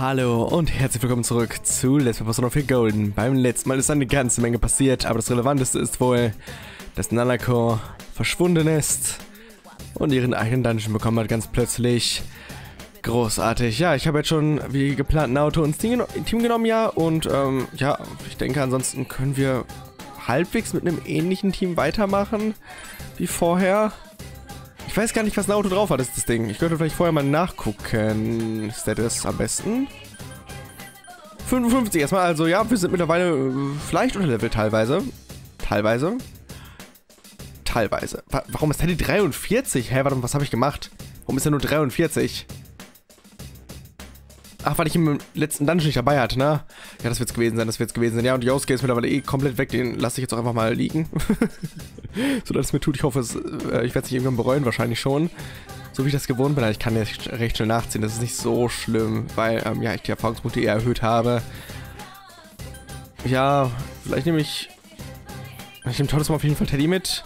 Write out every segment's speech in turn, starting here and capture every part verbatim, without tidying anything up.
Hallo und herzlich willkommen zurück zu Let's Play Persona vier Golden. Beim letzten Mal ist eine ganze Menge passiert, aber das Relevanteste ist wohl, dass Nanako verschwunden ist und ihren eigenen Dungeon bekommen hat, ganz plötzlich. Großartig. Ja, ich habe jetzt schon wie geplant Naoto ins Team genommen, ja, und ähm, ja, ich denke, ansonsten können wir halbwegs mit einem ähnlichen Team weitermachen wie vorher. Ich weiß gar nicht, was Naoto drauf hat, ist das Ding. Ich könnte vielleicht vorher mal nachgucken. Ist der das am besten? fünfundfünfzig erstmal, also ja, wir sind mittlerweile äh, vielleicht unterlevelt teilweise. Teilweise. Teilweise. Wa warum ist der die dreiundvierzig? Hä, warte mal, was habe ich gemacht? Warum ist er nur dreiundvierzig? Ach, weil ich ihn im letzten Dungeon nicht dabei hatte, ne? Ja, das wird's gewesen sein, das wird's gewesen sein. Ja, und Yosuke ist mittlerweile eh komplett weg, den lasse ich jetzt auch einfach mal liegen. So dass es mir tut, ich hoffe, es, äh, ich werde es nicht irgendwann bereuen, wahrscheinlich schon. So wie ich das gewohnt bin, aber ich kann jetzt recht schnell nachziehen, das ist nicht so schlimm, weil, ähm, ja, ich die Erfahrungspunkte eher erhöht habe. Ja, vielleicht nehme ich... Ich nehme Todesmann auf jeden Fall Teddy mit.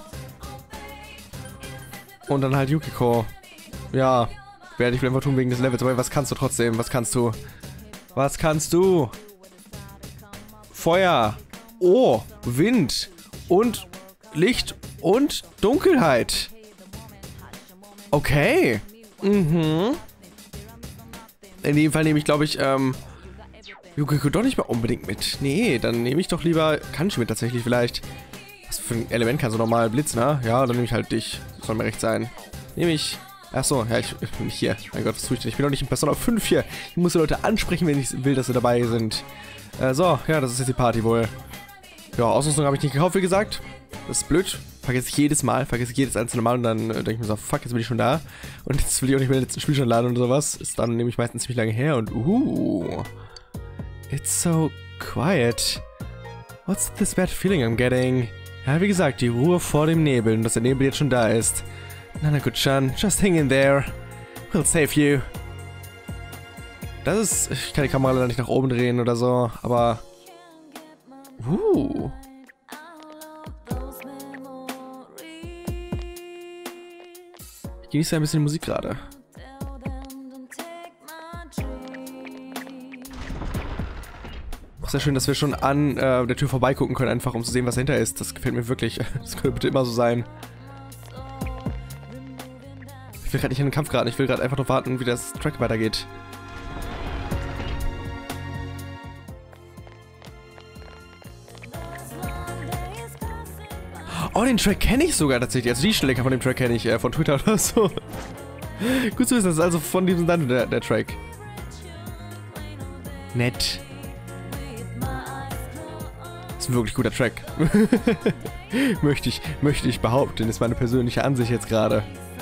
Und dann halt Yukiko. Ja... Werde ich einfach tun wegen des Levels, aber was kannst du trotzdem? Was kannst du? Was kannst du? Feuer. Oh, Wind. Und Licht und Dunkelheit. Okay. Mhm. In dem Fall nehme ich, glaube ich, ähm... Yukiko doch nicht mehr unbedingt mit. Nee, dann nehme ich doch lieber Kanji mit tatsächlich vielleicht. Was für ein Element kannst du normal Blitz, ne? Ja, dann nehme ich halt dich. Soll mir recht sein. Nehme ich... Achso, ja, ich, ich bin nicht hier. Mein Gott, was tue ich denn? Ich bin doch nicht in Persona fünf hier. Ich muss die Leute ansprechen, wenn ich will, dass sie dabei sind. Äh, so, ja, das ist jetzt die Party wohl. Ja, Ausrüstung habe ich nicht gekauft, wie gesagt. Das ist blöd. Vergesse ich jedes Mal. Vergesse ich jedes einzelne Mal und dann äh, denke ich mir so, fuck, jetzt bin ich schon da. Und jetzt will ich auch nicht mehr den letzten Spielstand laden oder sowas. Ist dann nämlich meistens ziemlich lange her und uh. It's so quiet. What's this bad feeling I'm getting? Ja, wie gesagt, die Ruhe vor dem Nebel und dass der Nebel jetzt schon da ist. Nanako-chan, just hang in there. We'll save you. Das ist... Ich kann die Kamera leider nicht nach oben drehen oder so, aber... Uh. Ich genieße ein bisschen die Musik gerade. Auch sehr schön, dass wir schon an äh, der Tür vorbeigucken können, einfach um zu sehen, was dahinter ist. Das gefällt mir wirklich. Das könnte bitte immer so sein. Ich will gerade nicht in den Kampf geraten, ich will gerade einfach nur warten, wie das Track weitergeht. Oh, den Track kenne ich sogar tatsächlich. Also die Stelle von dem Track kenne ich äh, von Twitter oder so. Gut zu wissen, das ist also von diesem Dungeon der, der Track. Nett. Das ist ein wirklich guter Track. möchte ich, möchte ich behaupten, ist meine persönliche Ansicht jetzt gerade.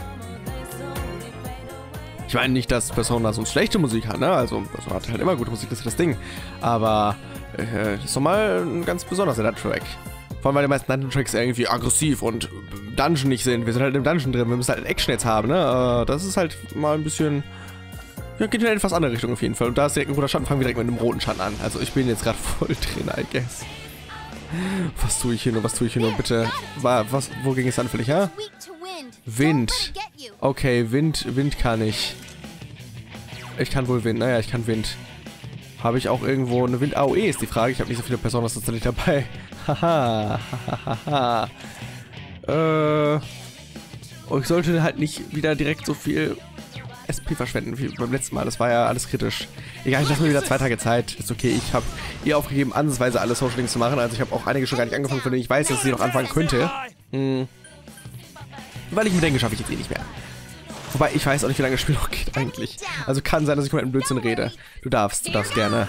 Ich meine nicht, dass Persona so schlechte Musik hat, ne? Also Persona hat halt immer gute Musik, das ist das Ding. Aber äh, das ist doch mal ein ganz besonders der Track. Vor allem, weil die meisten Dungeon-Tracks irgendwie aggressiv und Dungeon nicht sind. Wir sind halt im Dungeon drin, wir müssen halt Action jetzt haben, ne? Äh, das ist halt mal ein bisschen... Ja, geht in eine etwas andere Richtung auf jeden Fall. Und da ist direkt ein roter Schatten, fangen wir direkt mit einem roten Schatten an. Also ich bin jetzt gerade voll drin, I guess. Was tue ich hier nur, was tue ich hier nur, bitte? War, was, wo ging es anfällig, ja? Wind. Okay, Wind, Wind kann ich. Ich kann wohl Wind, naja, ich kann Wind. Habe ich auch irgendwo eine Wind-A O E, ist die Frage. Ich habe nicht so viele Personen, das ist nicht dabei. Haha, hahaha. Äh. Und ich sollte halt nicht wieder direkt so viel S P verschwenden wie beim letzten Mal. Das war ja alles kritisch. Egal, ich lasse mir wieder zwei Tage Zeit. Ist okay, ich habe ihr aufgegeben, ansatzweise alle Social Links zu machen. Also ich habe auch einige schon gar nicht angefangen, von denen ich weiß, dass sie noch anfangen könnte. Hm. Weil ich mir denke, schaffe ich jetzt eh nicht mehr. Wobei, ich weiß auch nicht, wie lange das Spiel noch geht eigentlich. Also kann sein, dass ich mal im Blödsinn rede. Du darfst, du darfst gerne.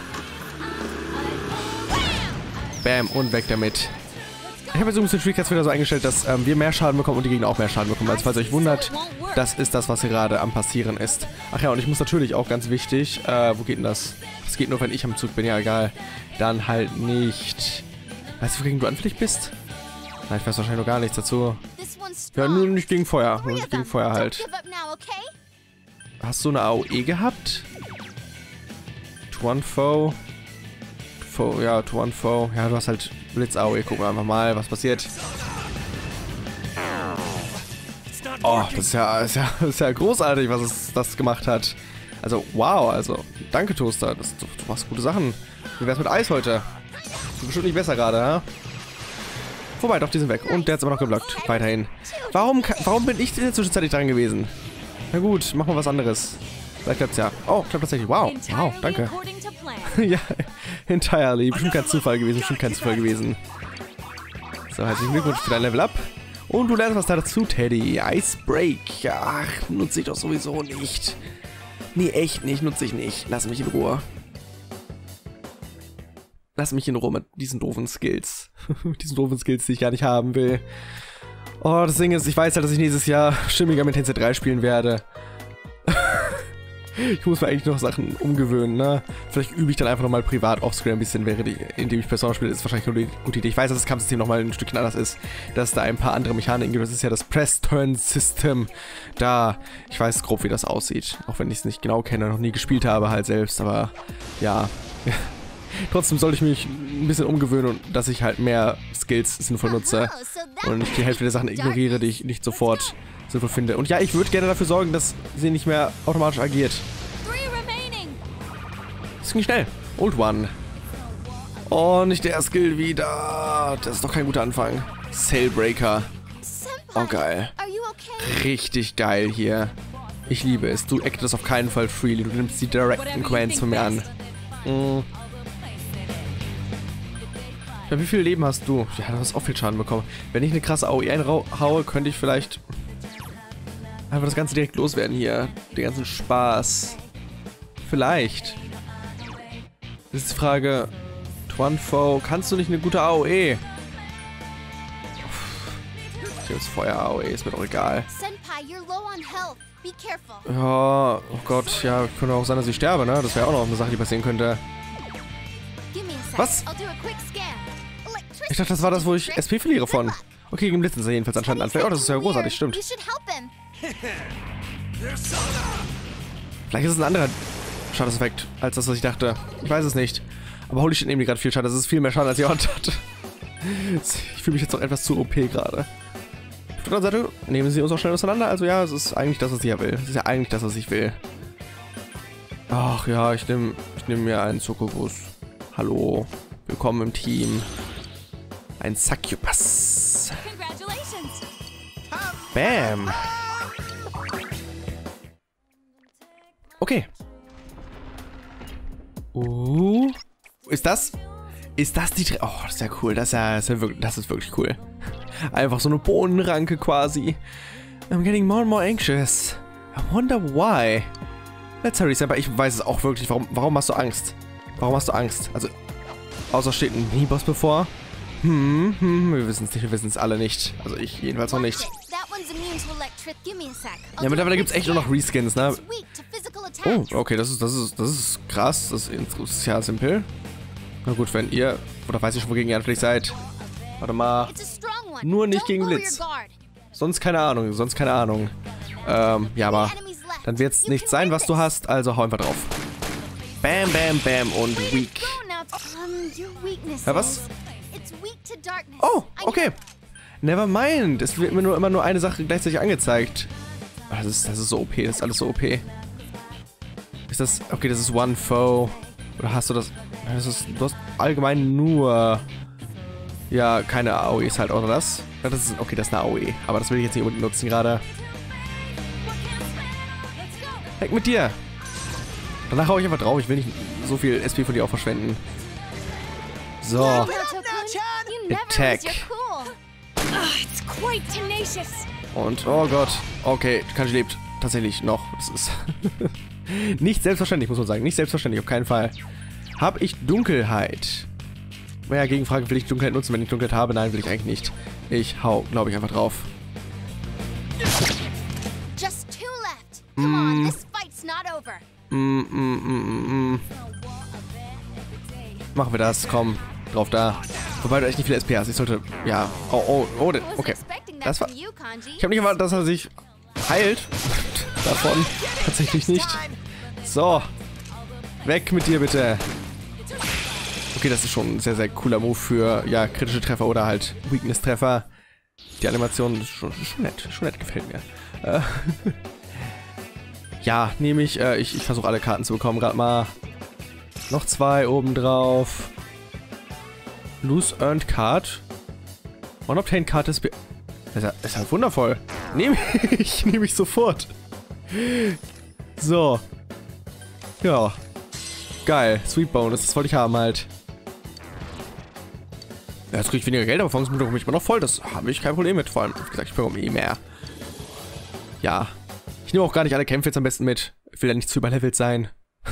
Bam, und weg damit. Ich habe jetzt übrigens den Schwierigkeitsfehler so eingestellt, dass ähm, wir mehr Schaden bekommen und die Gegner auch mehr Schaden bekommen. Also falls ihr euch wundert, das ist das, was hier gerade am passieren ist. Ach ja, und ich muss natürlich auch ganz wichtig, äh, wo geht denn das? Das geht nur, wenn ich am Zug bin, ja egal. Dann halt nicht. Weißt du, wogegen du anfällig bist? Nein, ich weiß wahrscheinlich noch gar nichts dazu. Ja, nur nicht gegen Feuer. Nur nicht gegen Feuer halt. Hast du eine A O E gehabt? Tuanfo. Fo, ja, Tuanfo. Ja, du hast halt Blitz-A O E. Gucken wir einfach mal, was passiert. Oh, das ist ja, ist ja, ist ja großartig, was es das gemacht hat. Also, wow, also, danke, Toaster. Das, du, du machst gute Sachen. Wie wär's mit Eis heute? Das ist bestimmt nicht besser gerade, ja? Vorbei, doch, die sind weg. Und der hat's immer noch geblockt. Weiterhin. Warum, warum bin ich in der Zwischenzeit nicht dran gewesen? Na gut, machen wir was anderes. Vielleicht klappt's ja. Oh, klappt tatsächlich. Wow, wow, danke. Ja, entirely. Bestimmt kein Zufall gewesen, bestimmt kein Zufall gewesen. So, herzlichen Glückwunsch für dein Level Up. Und du lernst was dazu, Teddy. Ice Break. Ach, nutze ich doch sowieso nicht. Nee, echt nicht, nutze ich nicht. Lass mich in Ruhe. Lass mich in Ruhe mit diesen doofen Skills. diesen doofen Skills, die ich gar nicht haben will. Oh, das Ding ist, ich weiß halt, dass ich nächstes Jahr Shin Megami Tensei drei spielen werde. Ich muss mir eigentlich noch Sachen umgewöhnen, ne? Vielleicht übe ich dann einfach nochmal privat offscreen ein bisschen, während ich, indem ich Persona spiele, ist wahrscheinlich eine gute Idee. Ich weiß, dass das Kampfsystem nochmal ein Stückchen anders ist, dass es da ein paar andere Mechaniken gibt. Das ist ja das Press-Turn-System. Da, ich weiß grob, wie das aussieht. Auch wenn ich es nicht genau kenne, noch nie gespielt habe halt selbst, aber ja. Trotzdem sollte ich mich ein bisschen umgewöhnen, dass ich halt mehr Skills sinnvoll nutze und nicht die Hälfte der Sachen ignoriere, die ich nicht sofort sinnvoll finde. Und ja, ich würde gerne dafür sorgen, dass sie nicht mehr automatisch agiert. Das ging schnell. Old One. Oh, nicht der Skill wieder. Das ist doch kein guter Anfang. Sailbreaker. Oh, geil. Richtig geil hier. Ich liebe es. Du actest auf keinen Fall freely. Du nimmst die direkten Commands von mir an. Mm. Ja, wie viel Leben hast du? Ja, du hast auch viel Schaden bekommen. Wenn ich eine krasse A O E einhaue, könnte ich vielleicht einfach das Ganze direkt loswerden hier. Den ganzen Spaß. Vielleicht. Das ist die Frage. Twanfo, kannst du nicht eine gute A O E? Ich habe jetzt Feuer A O E, ist mir doch egal. Ja, oh Gott, ja, könnte auch sein, dass ich sterbe, ne? Das wäre auch noch eine Sache, die passieren könnte. Was? Ich dachte, das war das, wo ich S P verliere von. Okay, gegen Blitzen ist er jedenfalls anscheinend an. Oh, das ist ja großartig, stimmt. Vielleicht ist es ein anderer Schadenseffekt, als das, was ich dachte. Ich weiß es nicht. Aber holy shit, nehmen die gerade viel Schaden. Das ist viel mehr Schaden, als ich erwartet hatte. Ich fühle mich jetzt auch etwas zu O P gerade. Auf der anderen Seite nehmen sie uns auch schnell auseinander. Also ja, es ist eigentlich das, was ich ja will. Es ist ja eigentlich das, was ich will. Ach ja, ich nehme ich nehm mir einen Succubus. Hallo. Willkommen im Team. Ein Succubus. Bam. Okay. Uh. Ist das? Ist das die... Tre oh, das ist ja cool. Das ist ja, das ist ja wirklich, das ist wirklich cool. Einfach so eine Bohnenranke quasi. I'm getting more and more anxious. I wonder why. Let's hurry, aber ich weiß es auch wirklich. Warum, warum hast du Angst? Warum hast du Angst? Also, außer steht ein Miniboss bevor. Hm, hm, wir wissen es nicht, wir wissen es alle nicht. Also ich jedenfalls noch nicht. Ja, mittlerweile gibt es echt nur noch Reskins, ne? Oh, okay, das ist, das ist, das ist krass. Das ist ja simpel. Na gut, wenn ihr, oder weiß ich schon, wogegen ihr anfällig seid. Warte mal. Nur nicht gegen Blitz. Sonst keine Ahnung, sonst keine Ahnung. Ähm, ja, aber dann wird es nichts sein, was du hast, also hau einfach drauf. Bam, bam, bam und weak. Ja, was? Oh, okay. Never mind. Es wird mir nur immer nur eine Sache gleichzeitig angezeigt. Das ist, das ist so O P, das ist alles so O P. Ist das, okay, das ist One Foe. Oder hast du das, das ist, du hast allgemein nur, ja, keine A O Es halt, oder das? Ja, das ist, okay, das ist eine A O E. Aber das will ich jetzt nicht unbedingt nutzen gerade. Weg mit dir. Danach hau ich einfach drauf. Ich will nicht so viel S P von dir auch verschwenden. So. Attack. Und, oh Gott. Okay, Kanji lebt tatsächlich noch. Das ist nicht selbstverständlich, muss man sagen. Nicht selbstverständlich, auf keinen Fall. Hab ich Dunkelheit? Naja, Gegenfrage, will ich Dunkelheit nutzen, wenn ich Dunkelheit habe? Nein, will ich eigentlich nicht. Ich hau, glaube ich, einfach drauf. Mm. Mm, mm, mm, mm. Machen wir das, komm. Drauf da. Wobei du echt nicht viel S P hast. Ich sollte, ja. Oh, oh, oh, okay. Das war... Ich habe nicht erwartet, dass er sich heilt. Davon tatsächlich nicht. So. Weg mit dir, bitte. Okay, das ist schon ein sehr, sehr cooler Move für, ja, kritische Treffer oder halt Weakness-Treffer. Die Animation ist schon, schon nett. Schon nett, gefällt mir. Äh, Ja, nehme ich. Äh, ich ich versuche alle Karten zu bekommen. Gerade mal noch zwei obendrauf. Lose Earned Card. One Obtained Card ist... Das ist ja, ist ja wundervoll. Nehme ich. Nehme ich sofort. So. Ja. Geil. Sweet Bonus. Das wollte ich haben halt. Ja, jetzt kriege ich weniger Geld, aber Erfahrungspunkte bekomme ich immer noch voll. Das habe ich kein Problem mit. Vor allem, wie gesagt, ich bekomme eh mehr. Ja. Ich nehme auch gar nicht alle Kämpfe jetzt am besten mit. Ich will ja nicht zu überlevelt sein.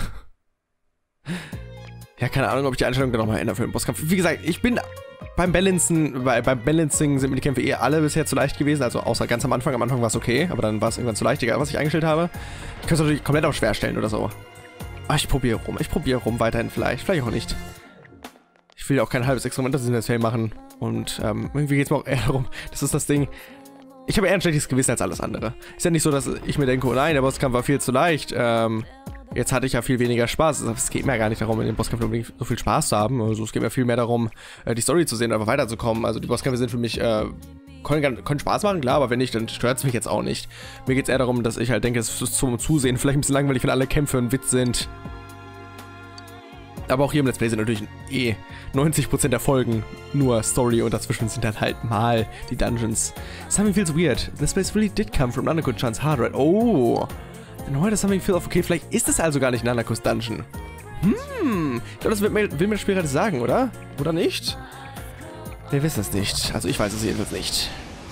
Ja, keine Ahnung, ob ich die Einstellung dann nochmal ändere für den Bosskampf. Wie gesagt, ich bin beim Balancen, bei, beim Balancing sind mir die Kämpfe eh alle bisher zu leicht gewesen. Also außer ganz am Anfang. Am Anfang war es okay, aber dann war es irgendwann zu leicht, egal was ich eingestellt habe. Ich kann es natürlich komplett auch schwer stellen oder so. Aber ich probiere rum. Ich probiere rum weiterhin vielleicht. Vielleicht auch nicht. Ich will ja auch kein halbes Experiment in das Feld machen. Und ähm, irgendwie geht es mir auch eher darum, das ist das Ding. Ich habe eher ein schlechtes Gewissen als alles andere. Ist ja nicht so, dass ich mir denke, oh nein, der Bosskampf war viel zu leicht. Ähm, jetzt hatte ich ja viel weniger Spaß. Es geht mir ja gar nicht darum, in dem Bosskampf unbedingt so viel Spaß zu haben. Also es geht mir viel mehr darum, die Story zu sehen und einfach weiterzukommen. Also die Bosskämpfe sind für mich, äh, können, können Spaß machen, klar, aber wenn nicht, dann stört es mich jetzt auch nicht. Mir geht es eher darum, dass ich halt denke, es ist zum Zusehen vielleicht ein bisschen langweilig, wenn alle Kämpfe ein Witz sind. Aber auch hier im Let's Play sind natürlich eh neunzig Prozent der Folgen nur Story und dazwischen sind dann halt mal die Dungeons. Something feels weird. This place really did come from Nanaku-chan's hard right? Oh. Then why does something feel off? Okay, vielleicht ist es also gar nicht Nanakus Dungeon. Hm. Ich glaube, das will mir, will mir das Spiel gerade sagen, oder? Oder nicht? Wir wissen es nicht. Also ich weiß es jedenfalls nicht.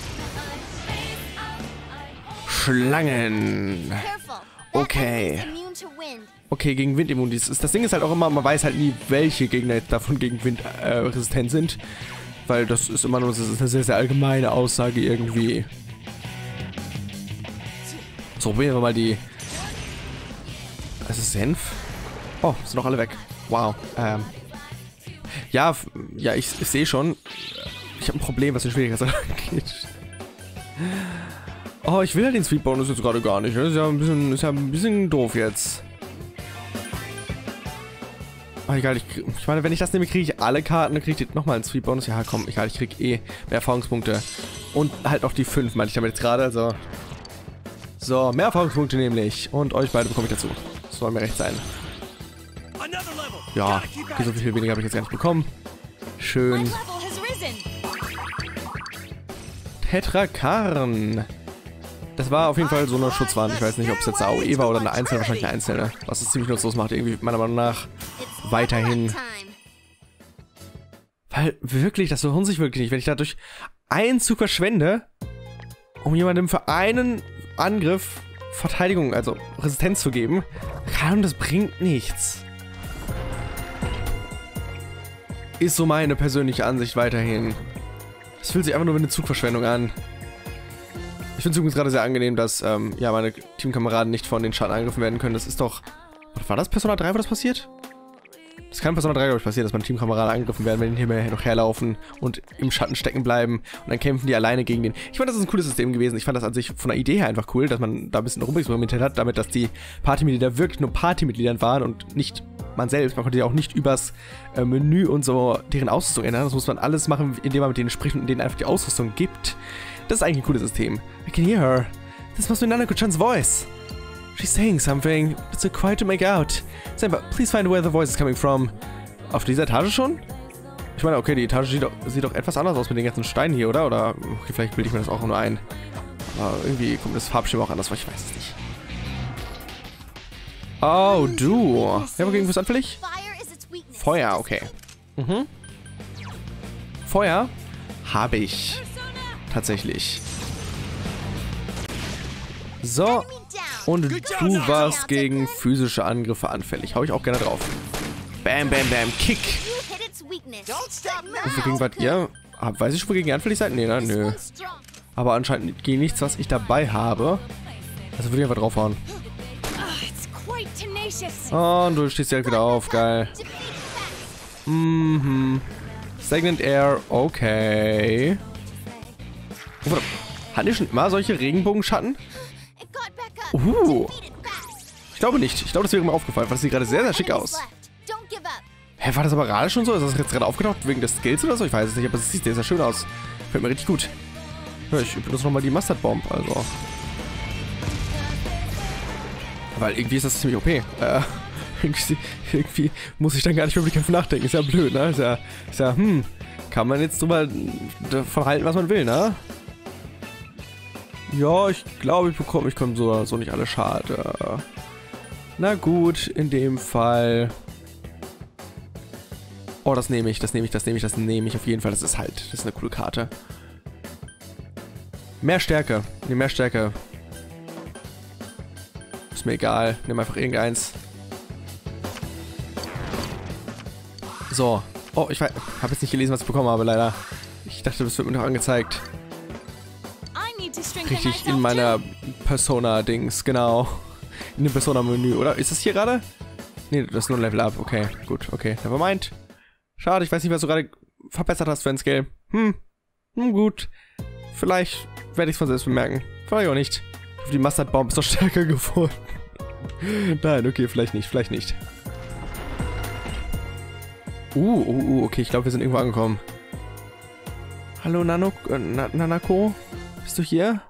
Schlangen. Okay. Okay, gegen Wind immun. Das, das Ding ist halt auch immer, man weiß halt nie, welche Gegner davon gegen Wind äh, resistent sind. Weil das ist immer nur, das ist eine sehr, sehr allgemeine Aussage irgendwie. So, probieren wir mal die... Das ist Senf? Oh, sind noch alle weg. Wow. Ähm. Ja, ja, ich, ich sehe schon. Ich habe ein Problem, was den Schwierigkeitsgrad angeht. Oh, ich will ja den Sweet Bonus jetzt gerade gar nicht. Das ist ja ein bisschen, ist ja ein bisschen doof jetzt. Oh, egal, ich, ich meine, wenn ich das nehme, kriege ich alle Karten, dann kriege ich nochmal einen Sweet Bonus. Ja, komm, egal, ich kriege eh mehr Erfahrungspunkte. Und halt auch die fünf, meine ich damit jetzt gerade, also. So, mehr Erfahrungspunkte nämlich. Und euch beide bekomme ich dazu. Das soll mir recht sein. Ja, okay, so viel weniger habe ich jetzt gar nicht bekommen. Schön. Tetrakarn. Das war auf jeden Fall so eine Schutzwand. Ich weiß nicht, ob es jetzt eine A O E war oder eine einzelne, wahrscheinlich eine einzelne. Was es ziemlich nutzlos macht, irgendwie meiner Meinung nach weiterhin. Weil wirklich, das lohnt sich wirklich nicht. Wenn ich dadurch einen Zug verschwende, um jemandem für einen Angriff Verteidigung, also Resistenz zu geben, kann das bringt nichts. Ist so meine persönliche Ansicht weiterhin. Es fühlt sich einfach nur wie eine Zugverschwendung an. Ich finde es übrigens gerade sehr angenehm, dass ähm, ja, meine Teamkameraden nicht von den Schatten angegriffen werden können. Das ist doch... War das Persona drei, wo das passiert? Das kann Persona drei, glaube ich, passieren, dass meine Teamkameraden angegriffen werden, wenn die hier noch herlaufen und im Schatten stecken bleiben. Und dann kämpfen die alleine gegen den. Ich fand, das ist ein cooles System gewesen. Ich fand das an sich von der Idee her einfach cool, dass man da ein bisschen rumexperimentiert hat, damit, dass die Partymitglieder wirklich nur Partymitgliedern waren und nicht man selbst. Man konnte ja auch nicht übers äh, Menü und so deren Ausrüstung ändern. Das muss man alles machen, indem man mit denen spricht und denen einfach die Ausrüstung gibt. Das ist eigentlich ein cooles System. I can hear her. This must be Nanaku-chan's voice. She's saying something. It's so quiet to make out. Senpai, please find where the voice is coming from. Auf dieser Etage schon? Ich meine, okay, die Etage sieht doch, sieht doch etwas anders aus mit den ganzen Steinen hier, oder? Oder okay, vielleicht bilde ich mir das auch nur ein. Aber irgendwie kommt das Farbschema auch anders vor, ich weiß es nicht. Oh, du. Ja, wogegen bist du anfällig? Feuer, okay. Mhm. Feuer habe ich. Tatsächlich. So. Und du warst gegen physische Angriffe anfällig. Hau ich auch gerne drauf. Bam, bam, bam. Kick. Und wogegen wart ihr? Weiß ich schon, wogegen ihr anfällig seid? Nee, ne? Nö. Aber anscheinend gegen nichts, was ich dabei habe. Also würde ich einfach draufhauen. Und du stehst direkt wieder auf. Geil. Mhm. Stagnant Air. Okay. Hatten die schon immer solche Regenbogenschatten? Uh. Ich glaube nicht. Ich glaube, das wäre mir aufgefallen, weil das sieht gerade sehr, sehr schick aus. Hä, war das aber gerade schon so? Ist das jetzt gerade aufgetaucht wegen des Skills oder so? Ich weiß es nicht, aber es sieht sehr, sehr schön aus. Fällt mir richtig gut. Ja, ich benutze nochmal die Mustard Bomb, also. Weil irgendwie ist das ziemlich O P. Äh, irgendwie, irgendwie muss ich dann gar nicht über die Kämpfe nachdenken. Ist ja blöd, ne? Ist ja, ist ja, hm, kann man jetzt drüber davon halten, was man will, ne? Ja, ich glaube, ich bekomme, ich komme so, so nicht alle schade. Na gut, in dem Fall. Oh, das nehme ich, das nehme ich, das nehme ich, das nehme ich auf jeden Fall. Das ist halt, das ist eine coole Karte. Mehr Stärke. Nee, mehr Stärke. Ist mir egal. Nimm einfach irgendeins. So. Oh, ich habe jetzt nicht gelesen, was ich bekommen habe, leider. Ich dachte, das wird mir noch angezeigt. Richtig in meiner Persona-Dings, genau. In dem Persona-Menü, oder? Ist das hier gerade? Nee, das ist nur ein Level-Up. Okay, gut, okay. Nevermind. Schade, ich weiß nicht, was du gerade verbessert hast, Fanscale. Hm. Hm, gut. Vielleicht werde ich es von selbst bemerken. Vielleicht auch nicht. Ich hoffe, die Mustard-Bomb ist doch stärker geworden. Nein, okay, vielleicht nicht, vielleicht nicht. Uh, uh, uh, okay, ich glaube, wir sind irgendwo angekommen. Hallo, Nano, äh, Na Nanako? Bist du hier?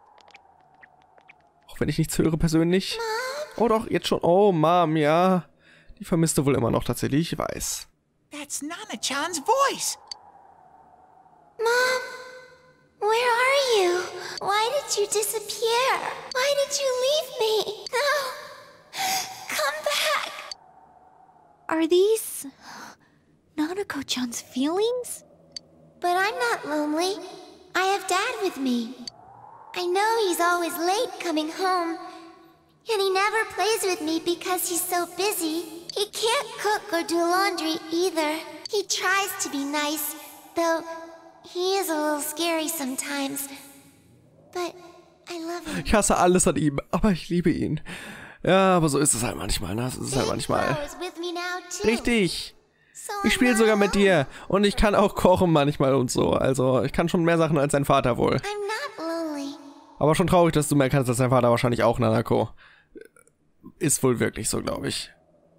Auch wenn ich nichts höre persönlich. Mom? Oh doch, jetzt schon. Oh, Mom, ja. Die vermisst du wohl immer noch tatsächlich, ich weiß. That's Nana-chan's voice. Mom, where are you? Why did you disappear? Why did you leave me? No, come back. Are these Nanako-chan's feelings? But I'm not lonely. I have Dad with me. I know he's always late coming home, and he never plays with me because he's so busy. He can't cook or do laundry either. He tries to be nice, though he is a little scary sometimes. But I love him. Ich hasse alles an ihm, aber ich liebe ihn. Ja, aber so ist es halt manchmal, ne? Das ist es halt manchmal. Richtig. Ich spiele sogar mit dir und ich kann auch kochen manchmal und so. Also ich kann schon mehr Sachen als dein Vater wohl. Aber schon traurig, dass du mehr kannst als dein Vater wahrscheinlich auch, Nanako. Ist wohl wirklich so, glaube ich.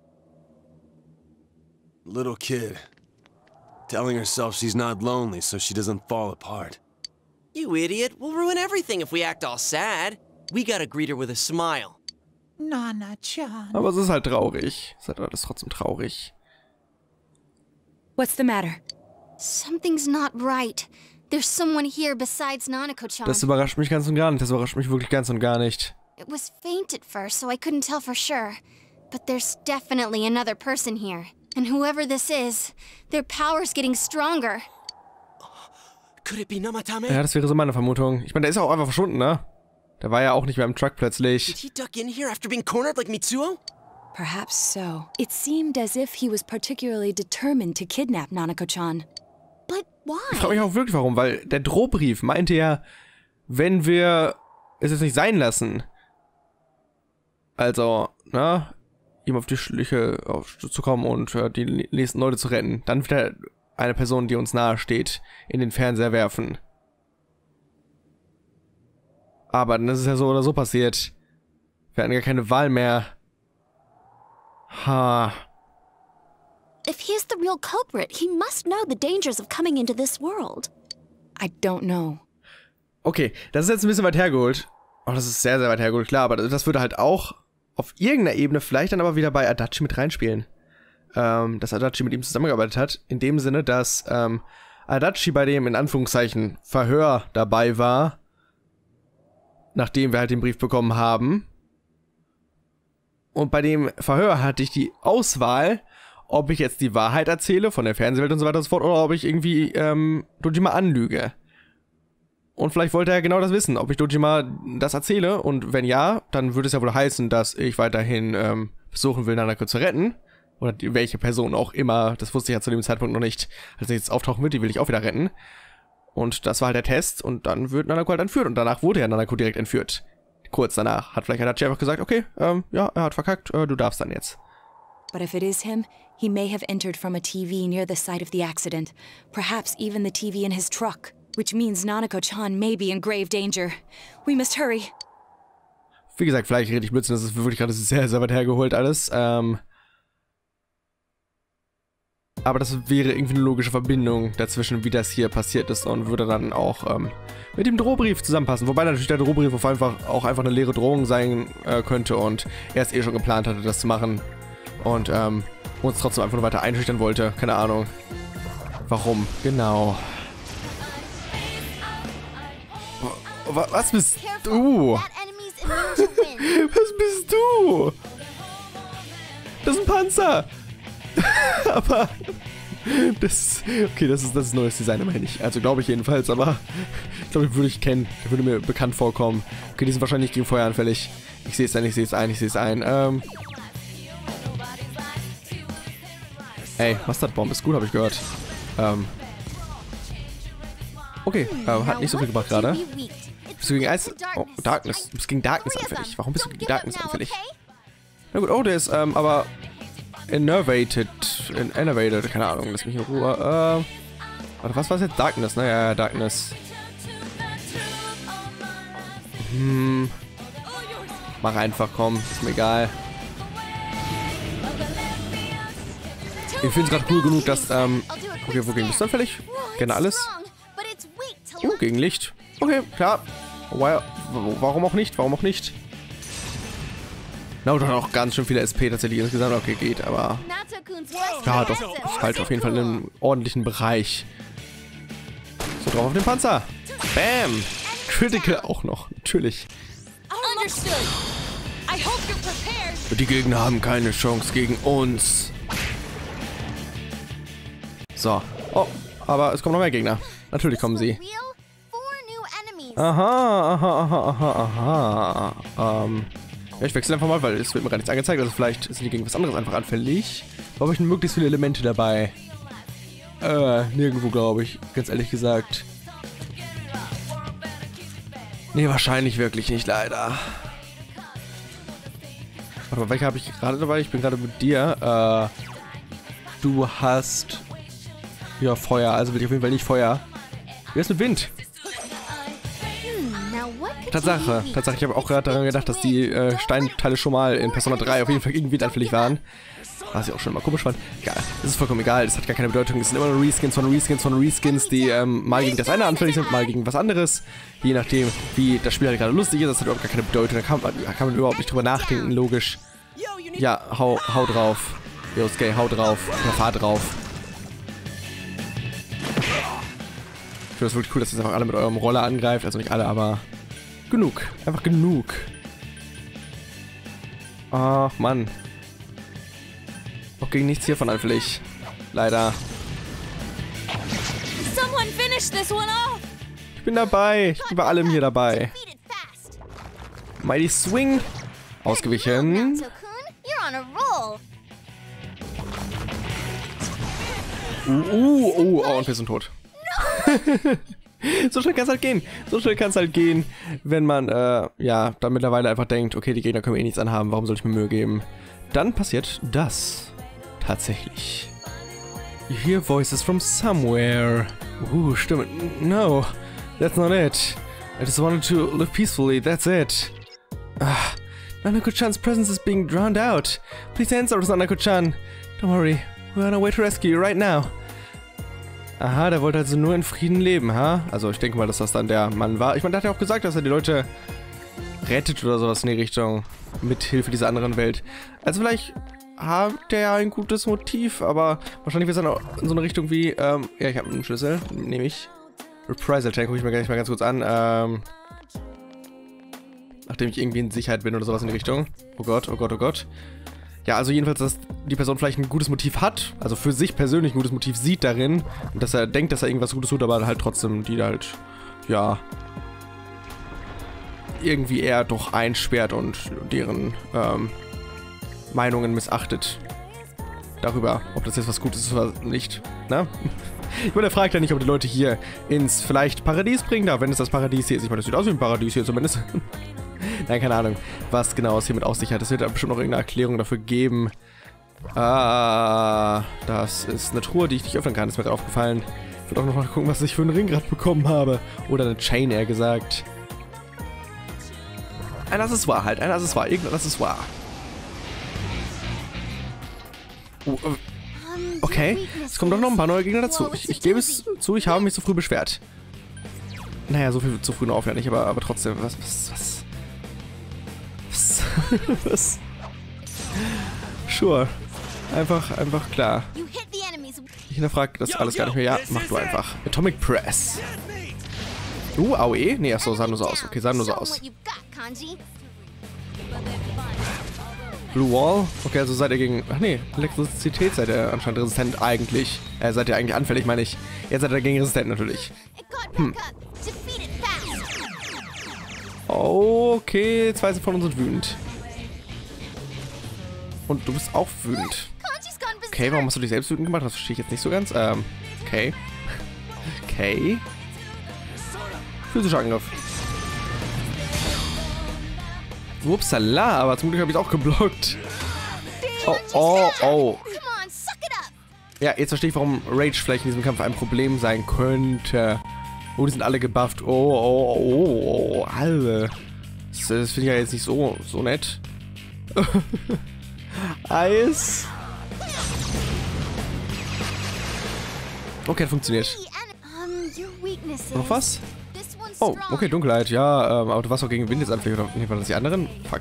Little kid. Telling herself she's not lonely so she doesn't fall apart. You idiot. We'll ruin everything if we act all sad. We gotta greet her with a smile. Nana-chan. Aber es ist halt traurig. Es ist halt alles trotzdem traurig. What's the matter? Something's not right. There's someone here besides Nanako-chan. Das überrascht mich ganz und gar nicht. Das überrascht mich wirklich ganz und gar nicht. It was faint at first, so I couldn't tell for sure. But there's definitely another person here. And whoever this is, their power's getting stronger. Could it be Namatame? Ja, das wäre so meine Vermutung. Ich meine, der ist ja auch einfach verschwunden, ne? Der war ja auch nicht mehr im Truck plötzlich. Did he duck in here after being cornered like Mitsuo? Perhaps so. It seemed as if he was particularly determined to kidnap Nanako-chan. But why? Ich frage mich auch wirklich warum, weil der Drohbrief meinte ja, wenn wir es jetzt nicht sein lassen, also, na, ihm auf die Schliche auf, zu kommen und äh, die nächsten Leute zu retten, dann wieder eine Person, die uns nahe steht, in den Fernseher werfen. Aber dann ist es ja so oder so passiert. Wir hatten gar keine Wahl mehr. Ha. If he's the real culprit, he must know the dangers of coming into this world. I don't know. Okay, das ist jetzt ein bisschen weit hergeholt. Oh, das ist sehr, sehr weit hergeholt, klar. Aber das würde halt auch auf irgendeiner Ebene vielleicht dann aber wieder bei Adachi mit reinspielen. Ähm, dass Adachi mit ihm zusammengearbeitet hat. In dem Sinne, dass ähm, Adachi bei dem, in Anführungszeichen, Verhör dabei war. Nachdem wir halt den Brief bekommen haben. Und bei dem Verhör hatte ich die Auswahl, ob ich jetzt die Wahrheit erzähle von der Fernsehwelt und so weiter und so fort, oder ob ich irgendwie ähm, Dojima anlüge. Und vielleicht wollte er genau das wissen, ob ich Dojima das erzähle. Und wenn ja, dann würde es ja wohl heißen, dass ich weiterhin ähm, versuchen will, Nanako zu retten. Oder die, welche Person auch immer. Das wusste ich ja zu dem Zeitpunkt noch nicht. Als er jetzt auftauchen wird, die will ich auch wieder retten. Und das war halt der Test. Und dann wird Nanako halt entführt. Und danach wurde ja Nanako direkt entführt. Kurz danach hat vielleicht Adachi einfach gesagt, okay, ähm, ja, er hat verkackt, äh, du darfst dann jetzt. But if it is him, he may have entered from a T V near the site of the accident. Perhaps even the T V in his truck. Which means Nanako-chan may be in grave danger. We must hurry. Wie gesagt, vielleicht rede ich Blödsinn, das ist wirklich gerade sehr, sehr weit hergeholt alles. Ähm Aber das wäre irgendwie eine logische Verbindung dazwischen, wie das hier passiert ist und würde dann auch ähm, mit dem Drohbrief zusammenpassen. Wobei natürlich der Drohbrief auf einfach auch einfach eine leere Drohung sein äh, könnte und er es eh schon geplant hatte, das zu machen. Und ähm, uns trotzdem einfach nur weiter einschüchtern wollte. Keine Ahnung. Warum? Genau. Was bist du? Was bist du? Das ist ein Panzer. Aber das, okay, das ist das ist neues Design immerhin nicht. Also glaube ich jedenfalls, aber ich glaube, den würde ich kennen. Der würde mir bekannt vorkommen. Okay, die sind wahrscheinlich gegen Feuer anfällig. Ich sehe es ein, ich sehe es ein, ich sehe es ein. Ähm. Ey, Mustardbomb ist gut, habe ich gehört. Ähm. Okay, äh, hat nicht so viel gebracht gerade. Bist du gegen Eis? Oh, Darkness. Du bist gegen Darkness anfällig. Warum bist du gegen Darkness anfällig? Na gut, oh, der ist, ähm, aber innervated. In innervated, keine Ahnung, lass mich in Ruhe. Äh. Warte, was war jetzt? Darkness, ne? Ja, Darkness. Hm. Mach einfach, komm. Ist mir egal. Ich finde es gerade cool genug, dass, ähm. Okay, wogegen bist du anfällig? Gerne alles. Oh, gegen Licht. Okay, klar. Warum auch nicht? Warum auch nicht? Na, und auch ganz schön viele S P tatsächlich insgesamt. Okay, geht, aber... Ja, doch. Ist halt auf jeden Fall in einem ordentlichen Bereich. So, drauf auf den Panzer. Bam. Critical auch noch. Natürlich. Die Gegner haben keine Chance gegen uns. So. Oh, aber es kommen noch mehr Gegner. Natürlich kommen sie. Aha, aha, aha, aha, aha. Ähm, ja, ich wechsle einfach mal, weil es wird mir gar nichts angezeigt. Also vielleicht sind die gegen was anderes einfach anfällig. Da habe ich möglichst viele Elemente dabei. Äh, nirgendwo, glaube ich. Ganz ehrlich gesagt. Nee, wahrscheinlich wirklich nicht, leider. Warte mal, welche habe ich gerade dabei? Ich bin gerade mit dir. Äh, du hast... Ja, Feuer. Also will ich auf jeden Fall nicht Feuer. Wie ist mit Wind? Tatsache, Tatsache, ich habe auch gerade daran gedacht, dass die äh, Steinteile schon mal in Persona drei auf jeden Fall gegen Wind anfällig waren. Was ich auch schon mal komisch fand. Egal, das ist vollkommen egal, das hat gar keine Bedeutung. Es sind immer nur Reskins von Reskins von Reskins, die ähm, mal gegen das eine anfällig sind, mal gegen was anderes. Je nachdem, wie das Spiel halt gerade lustig ist, das hat überhaupt gar keine Bedeutung. Da kann man, da kann man überhaupt nicht drüber nachdenken, logisch. Ja, hau, hau drauf. Yosuke, hau drauf. Oder fahr drauf. Ich finde das wirklich cool, dass ihr einfach alle mit eurem Roller angreift. Also nicht alle, aber... Genug. Einfach genug. Ach, Mann. Auch gegen nichts hiervon anfällig. Leider. Ich bin dabei. Ich bin bei allem hier dabei. Mighty Swing. Ausgewichen. Uh, uh, oh, oh, und wir sind tot. So schnell kann es halt gehen. So schnell kann es halt gehen, wenn man, äh, ja, da mittlerweile einfach denkt, okay, die Gegner können eh nichts anhaben, warum soll ich mir Mühe geben? Dann passiert das. Tatsächlich. You hear voices from somewhere. Uh, Stimme. No, that's not it. I just wanted to live peacefully, that's it. Ah, Nanako-chan's presence is being drowned out. Please answer us, Nanako-chan. Don't worry, we're on our way to rescue you right now. Aha, der wollte also nur in Frieden leben, ha? Also ich denke mal, dass das dann der Mann war. Ich meine, der hat ja auch gesagt, dass er die Leute rettet oder sowas in die Richtung. Mit Hilfe dieser anderen Welt. Also vielleicht hat der ja ein gutes Motiv, aber wahrscheinlich wird es dann auch in so eine Richtung wie, ähm, ja, ich habe einen Schlüssel, nehme ich. Reprisal Tank, gucke ich mir gleich mal ganz kurz an, ähm, nachdem ich irgendwie in Sicherheit bin oder sowas in die Richtung. Oh Gott, oh Gott, oh Gott. Ja, also jedenfalls, dass die Person vielleicht ein gutes Motiv hat, also für sich persönlich ein gutes Motiv sieht darin, und dass er denkt, dass er irgendwas Gutes tut, aber halt trotzdem die halt, ja, irgendwie eher doch einsperrt und deren, ähm, Meinungen missachtet. Darüber, ob das jetzt was Gutes ist oder nicht, ne? Ich meine, er fragt ja nicht, ob die Leute hier ins vielleicht Paradies bringen, da, wenn es das Paradies hier ist. Ich meine, das sieht aus wie ein Paradies hier zumindest. Nein, keine Ahnung, was genau es hiermit auf sich hat. Es wird da bestimmt noch irgendeine Erklärung dafür geben. Ah, das ist eine Truhe, die ich nicht öffnen kann, ist mir gerade aufgefallen. Ich will auch noch mal gucken, was ich für einen Ring gerade bekommen habe. Oder eine Chain, eher gesagt. Ein Accessoire halt, ein Accessoire, irgendein Accessoire. Oh, Okay, es kommen doch noch ein paar neue Gegner dazu. Ich, ich gebe es zu, ich habe mich zu früh beschwert. Naja, so viel zu früh noch nicht, aber, aber trotzdem, was, was, was? Was? Was? Sure. Einfach, einfach klar. Ich hinterfrage das alles gar nicht mehr. Ja, mach du einfach. Atomic Press. Uh, A O E? Nee, achso, sah nur so aus. Okay, sah nur so aus. Blue Wall? Okay, also seid ihr gegen... Ach nee, Elektrizität seid ihr anscheinend resistent eigentlich. Äh, seid ihr eigentlich anfällig, meine ich. Jetzt seid ihr dagegen resistent natürlich. Hm. Okay, zwei von uns sind wütend. Und du bist auch wütend. Okay, warum hast du dich selbst wütend gemacht? Das verstehe ich jetzt nicht so ganz. Ähm, okay. Okay. Physischer Angriff. Upsala, aber zum Glück habe ich es auch geblockt. Oh, oh, oh. Ja, jetzt verstehe ich, warum Rage vielleicht in diesem Kampf ein Problem sein könnte. Oh, die sind alle gebufft. Oh, oh, oh, oh, alle. Das, das finde ich ja jetzt nicht so, so nett. Eis. Okay, hat funktioniert. Noch was? Oh, okay, Dunkelheit, ja, ähm, aber du warst auch gegen Wind jetzt anfällig, oder nee, waren das die anderen? Fuck.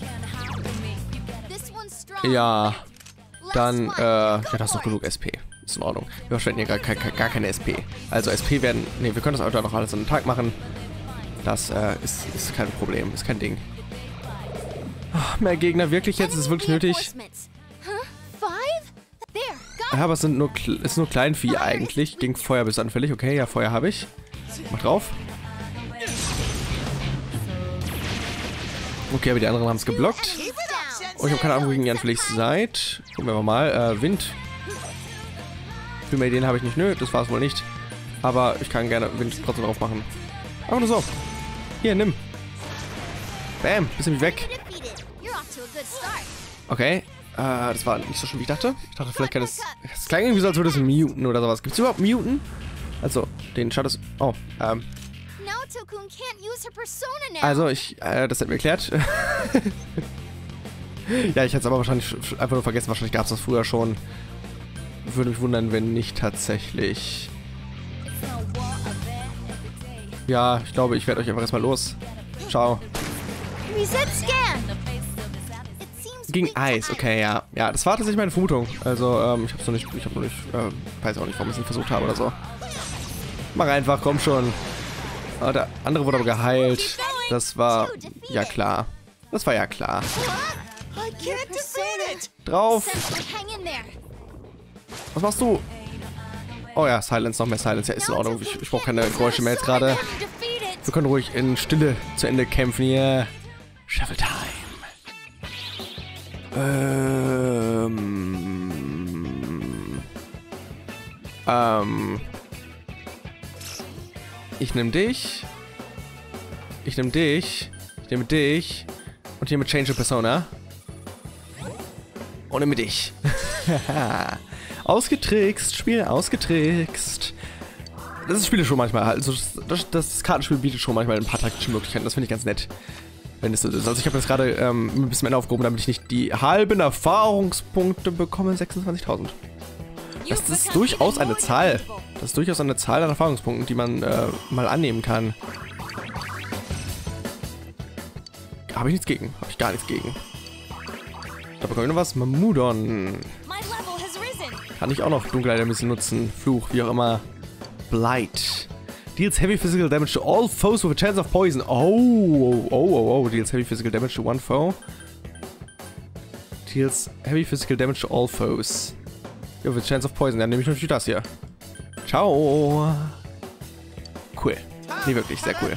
Ja, dann, äh, ja, das ist noch genug S P. Ist in Ordnung. Wir verschwenden hier gar, gar, gar keine S P. Also S P werden, nee, wir können das heute noch alles an einem Tag machen. Das, äh, ist, ist kein Problem, ist kein Ding. Ach, mehr Gegner, wirklich jetzt? Ist es wirklich nötig? Ja, aber es sind nur, ist nur Kleinvieh eigentlich. Gegen Feuer bist du anfällig. Okay, ja, Feuer habe ich. Mach drauf. Okay, aber die anderen haben es geblockt. Oh, ich habe keine Ahnung, wo gegen ihr anfällig seid. Gucken wir mal. Äh, Wind. Viel mehr Ideen habe ich nicht. Nö, das war es wohl nicht. Aber ich kann gerne Wind trotzdem drauf machen. Aber nur so. Hier, nimm. Bam, bist nämlich weg. Okay. Äh, das war nicht so schlimm, wie ich dachte. Ich dachte, vielleicht kann es... Es klang irgendwie so, als würde es muten oder sowas. Gibt es überhaupt Muten? Also, den Schatten... Oh, ähm... Also, ich... Äh, das hat mir erklärt. Ja, ich hätte es aber wahrscheinlich einfach nur vergessen. Wahrscheinlich gab es das früher schon. Würde mich wundern, wenn nicht tatsächlich. Ja, ich glaube, ich werde euch einfach erstmal los. Ciao. Gegen Eis, okay, ja. Ja, das war tatsächlich meine Vermutung. Also, ähm, ich hab's noch nicht, ich hab noch nicht, äh, weiß auch nicht, warum ich es nicht versucht habe oder so. Mach einfach, komm schon. Ah, der andere wurde aber geheilt. Das war, ja klar. Das war ja klar. Drauf. Was machst du? Oh ja, Silence, noch mehr Silence. Ja, ist in Ordnung. Ich, ich brauche keine Geräusche mehr jetzt gerade. Wir können ruhig in Stille zu Ende kämpfen hier. Shovel Time. Ähm. Ähm. Ich nehme dich. Ich nehme dich. Ich nehme dich. Und hier mit Change of Persona. Und nehme dich. Ausgetrickst. Spiel ausgetrickst. Das Spiel ist schon manchmal halt. Also das, das Kartenspiel bietet schon manchmal ein paar taktische Möglichkeiten. Das finde ich ganz nett. Wenn es so ist. Also ich habe jetzt gerade ähm, ein bisschen mehr aufgehoben, damit ich nicht die halben Erfahrungspunkte bekomme. sechsundzwanzigtausend. Das ist durchaus eine Zahl. Das ist durchaus eine Zahl an Erfahrungspunkten, die man äh, mal annehmen kann. Habe ich nichts gegen. Habe ich gar nichts gegen. Da bekomme ich noch was. Mamudon. Kann ich auch noch Dunkelheit ein bisschen nutzen. Fluch, wie auch immer. Blight. Deals heavy physical damage to all foes with a chance of poison. Oh, oh, oh, oh. Deals heavy physical damage to one foe. Deals heavy physical damage to all foes. Ja, with a chance of poison. Dann nehme ich natürlich das hier. Ciao. Cool. Nee, wirklich, sehr cool.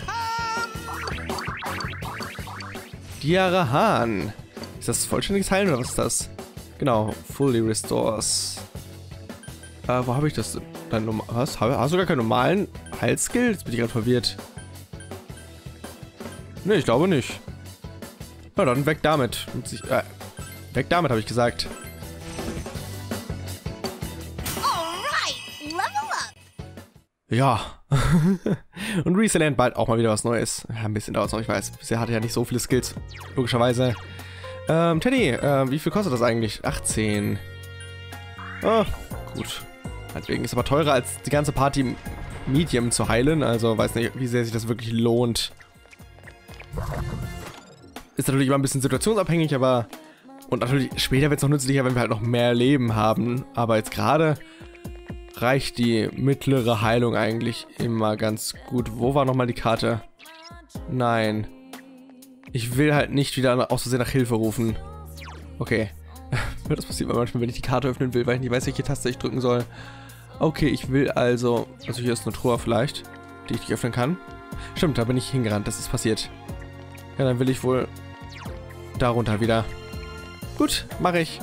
Diarahan. Ist das vollständiges Heilen oder was ist das? Genau, fully restores. Äh, wo habe ich das? Dein Norm was? Hast du gar keinen normalen Heilskill? Jetzt bin ich gerade verwirrt. Ne, ich glaube nicht. Na dann, weg damit. Äh, weg damit, habe ich gesagt. Ja. Und Reese lernt bald auch mal wieder was Neues. Ja, ein bisschen dauert es noch, ich weiß. Bisher hatte er ja nicht so viele Skills. Logischerweise. Ähm, Teddy, äh, wie viel kostet das eigentlich? achtzehn. Oh, gut. Deswegen ist aber teurer als die ganze Party Medium zu heilen. Also weiß nicht, wie sehr sich das wirklich lohnt. Ist natürlich immer ein bisschen situationsabhängig, aber... Und natürlich später wird es noch nützlicher, wenn wir halt noch mehr Leben haben. Aber jetzt gerade reicht die mittlere Heilung eigentlich immer ganz gut. Wo war nochmal die Karte? Nein. Ich will halt nicht wieder aus Versehen nach Hilfe rufen. Okay. Das passiert manchmal, wenn ich die Karte öffnen will, weil ich nicht weiß, welche Taste ich drücken soll. Okay, ich will also... Also hier ist eine Truhe vielleicht, die ich nicht öffnen kann. Stimmt, da bin ich hingerannt, das ist passiert. Ja, dann will ich wohl darunter wieder. Gut, mache ich.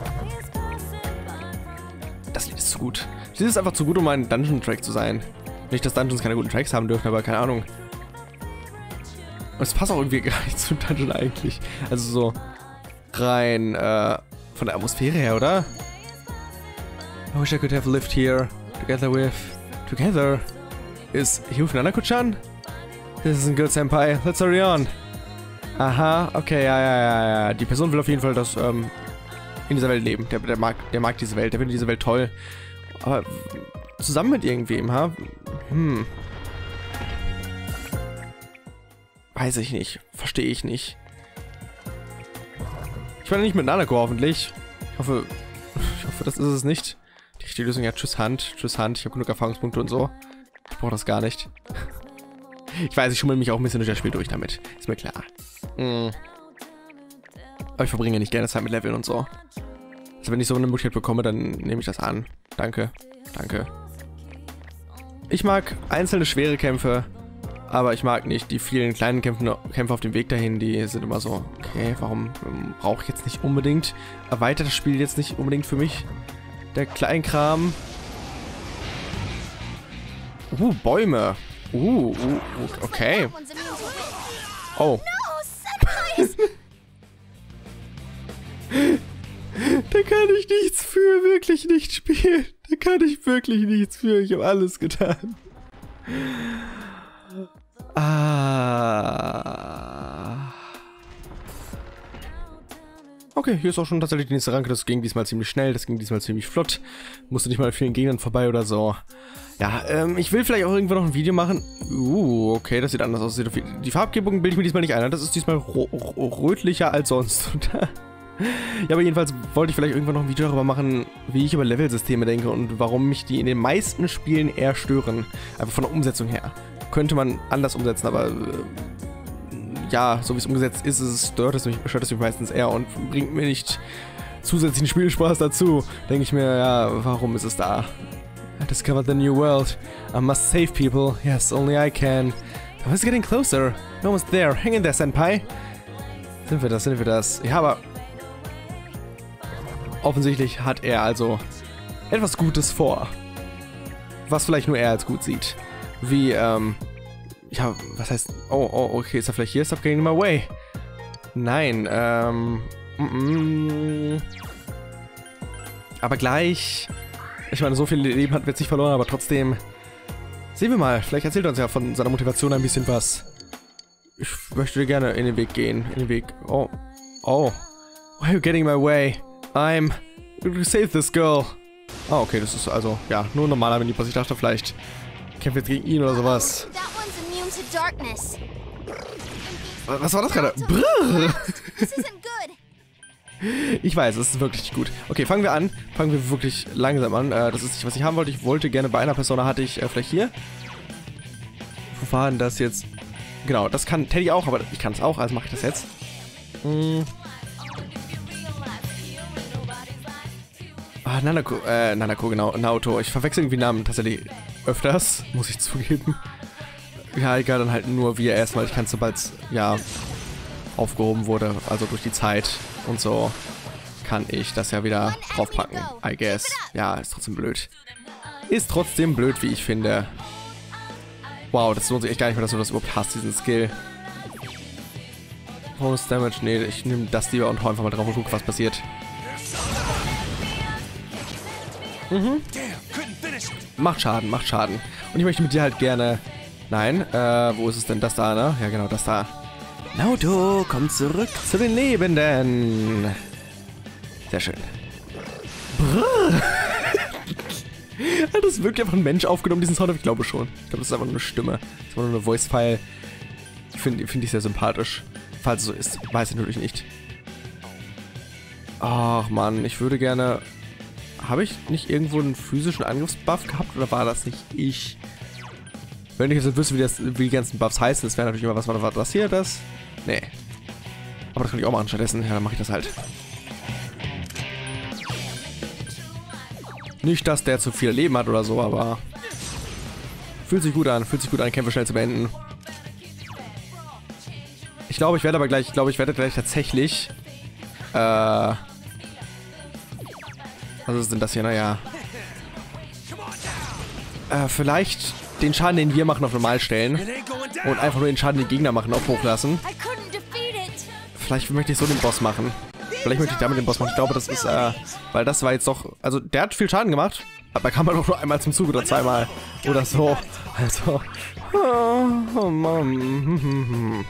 Das Lied ist zu gut. Das Lied ist einfach zu gut, um ein Dungeon-Track zu sein. Nicht, dass Dungeons keine guten Tracks haben dürfen, aber keine Ahnung. Und es passt auch irgendwie gar nicht zum Dungeon eigentlich. Also so rein äh, von der Atmosphäre her, oder? I wish I could have lived here together with... Together? Ist hier with Nanako-chan? This isn't good, Senpai. Let's hurry on. Aha, okay, ja, ja, ja, ja. Die Person will auf jeden Fall das ähm, in dieser Welt leben. Der, der, mag, der mag diese Welt, der findet diese Welt toll. Aber zusammen mit irgendwem, ha? Hm. Weiß ich nicht. Verstehe ich nicht. Ich meine nicht mit Nanako hoffentlich. Ich hoffe, ich hoffe, das ist es nicht. Die richtige Lösung, ja, tschüss Hand. Tschüss Hand. Ich habe genug Erfahrungspunkte und so. Ich brauche das gar nicht. Ich weiß, ich schummel mich auch ein bisschen durch das Spiel durch damit. Ist mir klar. Mhm. Aber ich verbringe nicht gerne Zeit mit Leveln und so. Also wenn ich so eine Möglichkeit bekomme, dann nehme ich das an. Danke. Danke. Ich mag einzelne schwere Kämpfe, aber ich mag nicht die vielen kleinen Kämpfe, Kämpfe auf dem Weg dahin. Die sind immer so, okay, warum ähm, brauche ich jetzt nicht unbedingt? Erweitert das Spiel jetzt nicht unbedingt für mich? Der Kleinkram. Uh, Bäume. Uh, uh, okay. Oh. Da kann ich nichts für, wirklich nicht spielen. Da kann ich wirklich nichts für. Ich habe alles getan. Ah. Okay, hier ist auch schon tatsächlich die nächste Ranke. Das ging diesmal ziemlich schnell, das ging diesmal ziemlich flott. Musste nicht mal an vielen Gegnern vorbei oder so. Ja, ähm, ich will vielleicht auch irgendwann noch ein Video machen. Uh, okay, das sieht anders aus. Die Farbgebung bilde ich mir diesmal nicht ein. Das ist diesmal rötlicher als sonst. Ja, aber jedenfalls wollte ich vielleicht irgendwann noch ein Video darüber machen, wie ich über Levelsysteme denke und warum mich die in den meisten Spielen eher stören. Einfach von der Umsetzung her. Könnte man anders umsetzen, aber äh, ja, so wie es umgesetzt ist, es stört es mich, stört es mich meistens eher und bringt mir nicht zusätzlichen Spielspaß dazu. Denke ich mir, ja, warum ist es da? I discovered the new world. I must save people. Yes, only I can. I was getting closer. We're almost there. Hang in there, Senpai. Sind wir das, sind wir das? Ja, aber offensichtlich hat er also etwas Gutes vor. Was vielleicht nur er als gut sieht. Wie, ähm... Ja, was heißt... Oh, oh, okay, ist er vielleicht hier? Stop getting in my way. Nein, ähm... Mm -mm. Aber gleich... Ich meine, so viel Leben hat wir jetzt nicht verloren, aber trotzdem... Sehen wir mal, vielleicht erzählt er uns ja von seiner Motivation ein bisschen was. Ich möchte dir gerne in den Weg gehen. In den Weg... Oh. Oh. Why are you getting in my way? I'm... Save this girl. Ah, okay, das ist also, ja, nur ein normaler Mini-Boss. Ich dachte vielleicht, ich kämpfe jetzt gegen ihn oder sowas. Was war das gerade? Brrr. Ich weiß, es ist wirklich nicht gut. Okay, fangen wir an. Fangen wir wirklich langsam an. Äh, das ist nicht, was ich haben wollte. Ich wollte gerne bei einer Persona, hatte ich äh, vielleicht hier. Wo war denn das jetzt? Genau, das kann Teddy auch, aber ich kann es auch, also mache ich das jetzt. Hm. Ah, Nanako, äh, Nanako, genau, Naoto. Ich verwechsel irgendwie Namen tatsächlich öfters, muss ich zugeben. Ja, egal, dann halt nur wie er erstmal. Ich kann es, sobald es, ja, aufgehoben wurde, also durch die Zeit und so, kann ich das ja wieder draufpacken, I guess. Ja, ist trotzdem blöd. Ist trotzdem blöd, wie ich finde. Wow, das lohnt sich echt gar nicht mehr, dass du das überhaupt hast, diesen Skill. Bonus Damage, nee, ich nehme das lieber und hau einfach mal drauf und guck, was passiert. Mhm. Macht Schaden, macht Schaden. Und ich möchte mit dir halt gerne... Nein, äh, wo ist es denn? Das da, ne? Ja, genau, das da. Naoto, komm zurück zu den Lebenden. Sehr schön. Brrr. Hat das wirklich einfach ein Mensch aufgenommen, diesen Sound? Ich glaube schon. Ich glaube, das ist einfach nur eine Stimme. Das ist einfach nur eine Voice-File. Ich finde find ich sehr sympathisch. Falls es so ist, weiß ich natürlich nicht. Ach Mann, ich würde gerne... Habe ich nicht irgendwo einen physischen Angriffsbuff gehabt oder war das nicht ich? Wenn ich jetzt wüsste, wie, das, wie die ganzen Buffs heißen, das wäre natürlich immer was, war das hier, das? Nee. Aber das kann ich auch machen stattdessen. Ja, dann mache ich das halt. Nicht, dass der zu viel Leben hat oder so, aber... Fühlt sich gut an, fühlt sich gut an, Kämpfe schnell zu beenden. Ich glaube, ich werde aber gleich, ich glaube, ich werde gleich tatsächlich... Äh... Was ist denn das hier? Naja. Äh, vielleicht den Schaden, den wir machen, auf normal stellen. Und einfach nur den Schaden, den die Gegner machen, auf hoch lassen. Vielleicht möchte ich so den Boss machen. Vielleicht möchte ich damit den Boss machen. Ich glaube, das ist, äh, weil das war jetzt doch, also der hat viel Schaden gemacht, aber er kam halt auch nur einmal zum Zug oder zweimal oder so. Also, oh Mann.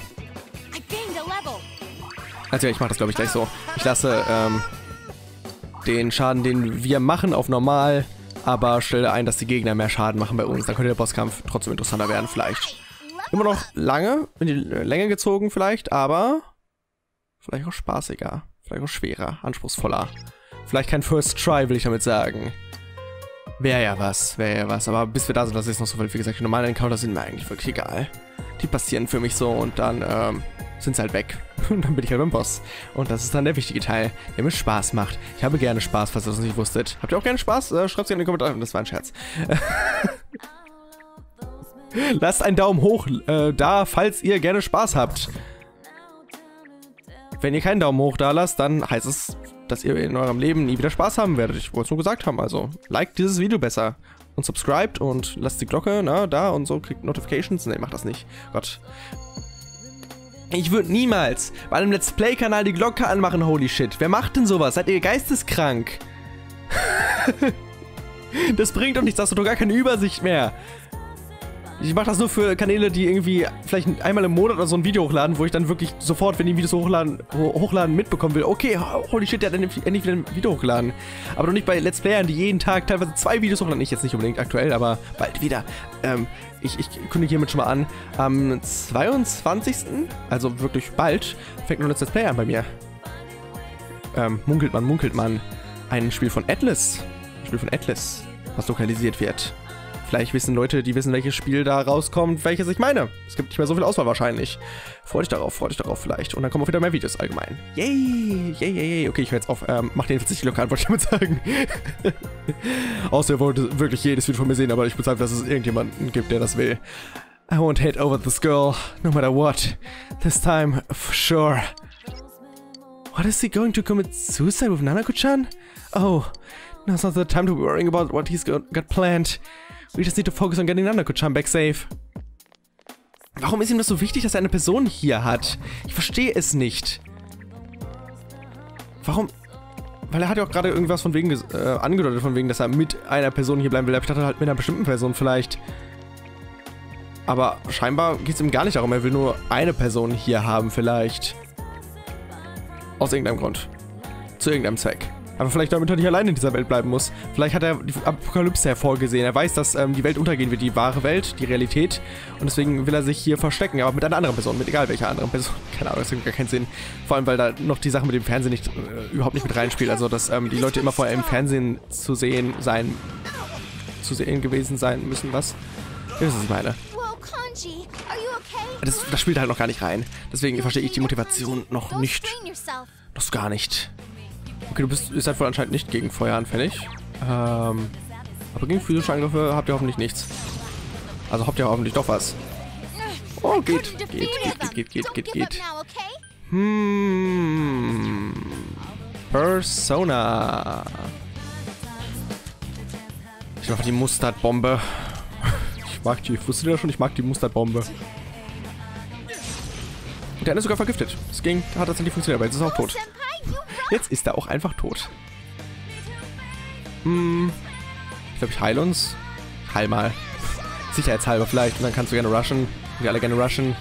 Also ja, ich mache das, glaube ich, gleich so. Ich lasse, ähm, den Schaden, den wir machen, auf normal, aber stelle ein, dass die Gegner mehr Schaden machen bei uns. Dann könnte der Bosskampf trotzdem interessanter werden, vielleicht. Immer noch lange, in die Länge gezogen vielleicht, aber vielleicht auch spaßiger. Vielleicht auch schwerer, anspruchsvoller. Vielleicht kein First Try, will ich damit sagen. Wäre ja was, wäre ja was. Aber bis wir da sind, das ist noch so viel. Wie gesagt, die normalen Encounter sind mir eigentlich wirklich egal. Die passieren für mich so und dann ähm, sind sie halt weg. Und dann bin ich halt beim Boss. Und das ist dann der wichtige Teil, der mir Spaß macht. Ich habe gerne Spaß, falls ihr das nicht wusstet. Habt ihr auch gerne Spaß? Äh, Schreibt es in die Kommentare. Das war ein Scherz. Lasst einen Daumen hoch äh, da, falls ihr gerne Spaß habt. Wenn ihr keinen Daumen hoch da lasst, dann heißt es, dass ihr in eurem Leben nie wieder Spaß haben werdet. Ich wollte es nur gesagt haben, also liked dieses Video besser. Und subscribt und lasst die Glocke, na, da und so, kriegt Notifications. Ne, macht das nicht. Gott. Ich würde niemals bei einem Let's Play-Kanal die Glocke anmachen, holy shit. Wer macht denn sowas? Seid ihr geisteskrank? Das bringt doch nichts, hast du doch gar keine Übersicht mehr. Ich mache das nur für Kanäle, die irgendwie vielleicht einmal im Monat oder so ein Video hochladen, wo ich dann wirklich sofort, wenn die Videos hochladen, hochladen mitbekommen will. Okay, holy shit, der hat endlich wieder ein Video hochgeladen. Aber doch nicht bei Let's Playern, die jeden Tag teilweise zwei Videos hochladen. Ich jetzt nicht unbedingt aktuell, aber bald wieder. Ähm, ich, ich kündige hiermit schon mal an. Am zweiundzwanzigsten, also wirklich bald, fängt noch ein Let's Play an bei mir. Ähm, munkelt man, munkelt man. Ein Spiel von Atlas. Ein Spiel von Atlas, was lokalisiert wird. Vielleicht wissen Leute, die wissen, welches Spiel da rauskommt, welches ich meine. Es gibt nicht mehr so viel Auswahl wahrscheinlich. Freut dich darauf, freut dich darauf vielleicht. Und dann kommen auch wieder mehr Videos allgemein. Yay, yay, yay. Okay, ich höre jetzt auf. Ähm, macht den vierzig Kilo an, wollte ich damit sagen. Außer ihr wollt wirklich jedes Video von mir sehen, aber ich bezweifle, dass es irgendjemanden gibt, der das will. I won't hate over this girl, no matter what. This time, for sure. What, is he going to commit suicide with Nanako-chan? Oh, now's not the time to be worrying about what he's got, got planned. We just need to focus on getting Nanako-chan back safe. Warum ist ihm das so wichtig, dass er eine Person hier hat? Ich verstehe es nicht. Warum? Weil er hat ja auch gerade irgendwas von wegen äh, angedeutet, von wegen, dass er mit einer Person hier bleiben will. Ich dachte halt mit einer bestimmten Person vielleicht. Aber scheinbar geht es ihm gar nicht darum. Er will nur eine Person hier haben vielleicht. Aus irgendeinem Grund. Zu irgendeinem Zweck. Aber vielleicht damit er nicht allein in dieser Welt bleiben muss. Vielleicht hat er die Apokalypse hervorgesehen. Er weiß, dass ähm, die Welt untergehen wird, die wahre Welt, die Realität. Und deswegen will er sich hier verstecken, aber mit einer anderen Person, mit egal welcher anderen Person. Keine Ahnung, das hat gar keinen Sinn. Vor allem, weil da noch die Sache mit dem Fernsehen nicht, äh, überhaupt nicht mit reinspielt. Also, dass ähm, die Leute immer vorher im Fernsehen zu sehen sein, zu sehen gewesen sein müssen. Was? Das ist, was ich meine. Das, das spielt halt noch gar nicht rein. Deswegen verstehe ich die Motivation noch nicht. Das gar nicht. Okay, du bist, ihr seid wohl anscheinend nicht gegen Feuer anfällig. Ähm, aber gegen physische Angriffe habt ihr hoffentlich nichts. Also habt ihr hoffentlich doch was. Oh, geht. Geht, geht, geht, geht, geht, geht, geht. Hm. Persona. Ich mache die Mustardbombe. Ich mag die, ich wusste ja schon, ich mag die Mustardbombe. Und der eine ist sogar vergiftet. Das ging, hat tatsächlich funktioniert, aber jetzt ist er auch tot. Jetzt ist er auch einfach tot. Hm. Ich glaube, ich heile uns. Heil mal. Sicherheitshalber vielleicht. Und dann kannst du gerne rushen. Wir alle gerne rushen.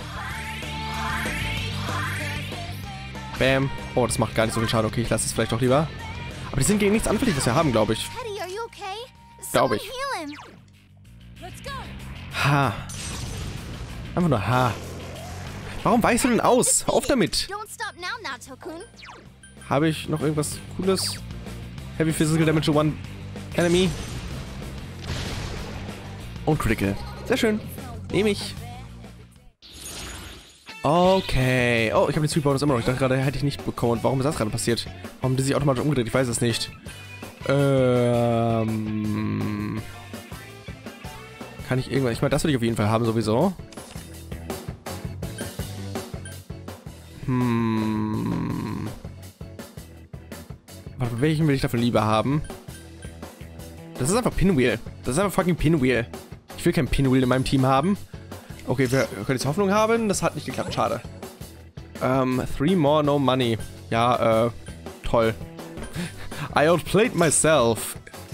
Bam. Oh, das macht gar nicht so viel Schaden. Okay, ich lasse es vielleicht doch lieber. Aber die sind gegen nichts anfällig, was wir haben, glaube ich. Glaube ich. Heal him. Ha. Einfach nur Ha. Warum weichst du denn aus? Hör auf damit. Don't stop now, Naoto-kun. Habe ich noch irgendwas Cooles? Heavy Physical Damage to One Enemy. Und Critical. Sehr schön. Nehme ich. Okay. Oh, ich habe den Sweet Bonus immer noch. Ich dachte gerade, hätte ich nicht bekommen. Warum ist das gerade passiert? Warum haben die sich automatisch umgedreht? Ich weiß es nicht. Ähm... Kann ich irgendwann... Ich meine, das will ich auf jeden Fall haben sowieso. Hm... Warte, welchen will ich dafür lieber haben? Das ist einfach Pinwheel. Das ist einfach fucking Pinwheel. Ich will kein Pinwheel in meinem Team haben. Okay, wir können jetzt Hoffnung haben. Das hat nicht geklappt. Schade. Ähm, three more, no money. Ja, äh, toll. I outplayed myself.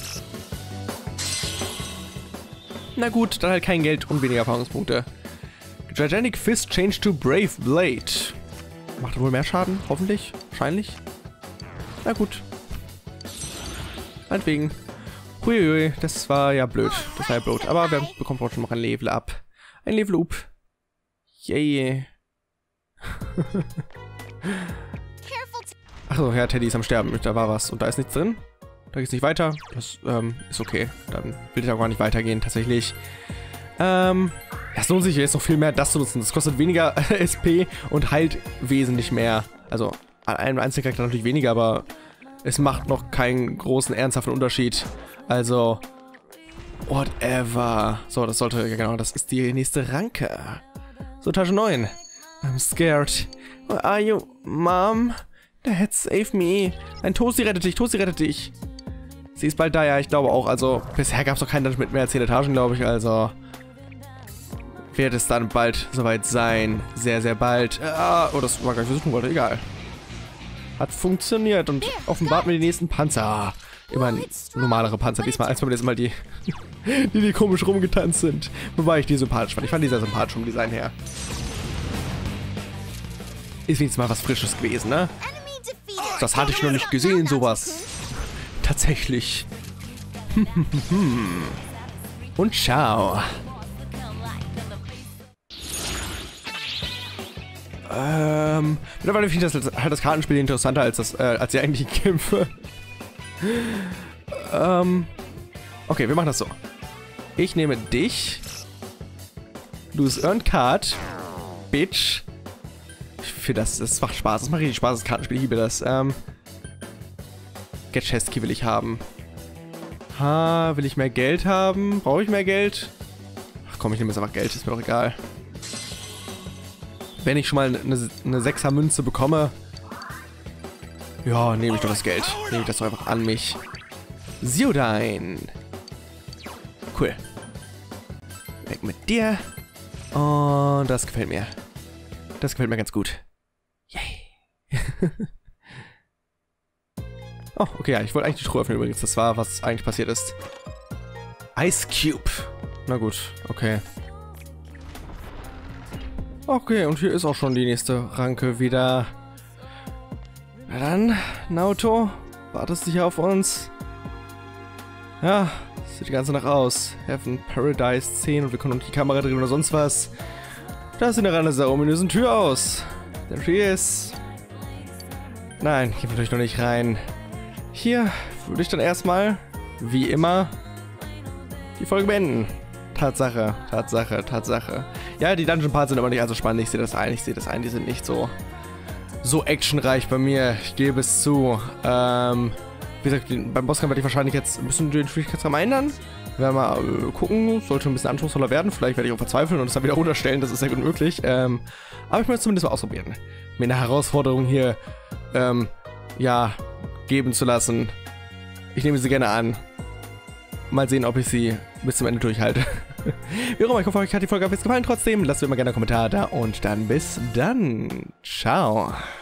Na gut, dann halt kein Geld und weniger Erfahrungspunkte. Gigantic Fist changed to Brave Blade. Macht wohl mehr Schaden, hoffentlich. Wahrscheinlich. Na gut. Meinetwegen. Huiui, das war ja blöd. Das war ja blöd. Aber wir bekommen trotzdem noch ein Level up. Ein Level up. Yay. Achso, ja, Teddy ist am Sterben. Da war was. Und da ist nichts drin. Da geht's nicht weiter. Das ähm, ist okay. Dann will ich auch gar nicht weitergehen, tatsächlich. Ähm, es lohnt sich jetzt noch viel mehr, das zu nutzen. Das kostet weniger S P und heilt wesentlich mehr. Also, an einem Einzelcharakter natürlich weniger, aber es macht noch keinen großen, ernsthaften Unterschied. Also, whatever. So, das sollte, ja genau, das ist die nächste Ranke. So, Tasche neun. I'm scared. Where are you, Mom? Dad, save me. Nein, Toasty rettet dich, Toasty rettet dich. Sie ist bald da, ja, ich glaube auch. Also, bisher gab es noch keinen Dungeon mit mehr als zehn Etagen, glaube ich. Also, wird es dann bald soweit sein. Sehr, sehr bald. Ah, oh, das war gar nicht, versuchen wollte. Egal. Hat funktioniert und offenbart mir die nächsten Panzer. Immer ein normalere Panzer. Diesmal, als beim letzten Mal die, die, die komisch rumgetanzt sind. Wobei ich die sympathisch fand. Ich fand die sehr sympathisch vom Design her. Ist wenigstens mal was Frisches gewesen, ne? Das hatte ich noch nicht gesehen, sowas. Tatsächlich. Und ciao. Ähm, mittlerweile finde ich das halt das Kartenspiel interessanter als das, äh, als die eigentlichen Kämpfe. ähm, okay, wir machen das so. Ich nehme dich. Lose Earned Card. Bitch. Ich finde das, das macht Spaß. Das macht richtig Spaß, das Kartenspiel. Ich liebe das. Ähm, Get Chest Key will ich haben. Ha, will ich mehr Geld haben? Brauche ich mehr Geld? Ach komm, ich nehme jetzt einfach Geld. Ist mir doch egal. Wenn ich schon mal eine, eine sechser Münze bekomme, ja, nehme ich doch das Geld. Nehme ich das doch einfach an mich. Ziodyne. Cool. Weg mit dir. Und das gefällt mir. Das gefällt mir ganz gut. Yay. Oh, okay, ja, ich wollte eigentlich die Truhe öffnen übrigens. Das war, was eigentlich passiert ist. Ice Cube. Na gut, okay. Okay, und hier ist auch schon die nächste Ranke wieder. Na dann, Naoto, wartest du hier auf uns? Ja, sieht die ganze Nacht aus. Heaven Paradise zehn und wir können die Kamera drehen oder sonst was. Da sieht eine dieser ominösen Tür aus. There she is. Nein, gehen wir natürlich noch nicht rein. Hier würde ich dann erstmal, wie immer, die Folge beenden. Tatsache, Tatsache, Tatsache. Ja, die Dungeon Parts sind aber nicht allzu spannend. Ich sehe das ein, ich sehe das ein. Die sind nicht so, so actionreich bei mir. Ich gebe es zu. Ähm, wie gesagt, beim Bosskampf werde ich wahrscheinlich jetzt ein bisschen den Schwierigkeitsgrad ändern. Werden wir mal äh, gucken. Sollte ein bisschen anspruchsvoller werden. Vielleicht werde ich auch verzweifeln und es dann wieder runterstellen. Das ist sehr gut möglich. Ähm, aber ich möchte es zumindest mal ausprobieren. Mir eine Herausforderung hier, ähm, ja, geben zu lassen. Ich nehme sie gerne an. Mal sehen, ob ich sie bis zum Ende durchhalte. Wie auch immer, ich hoffe, euch hat die Folge gefallen. Trotzdem, lasst mir mal gerne einen Kommentar da und dann bis dann. Ciao.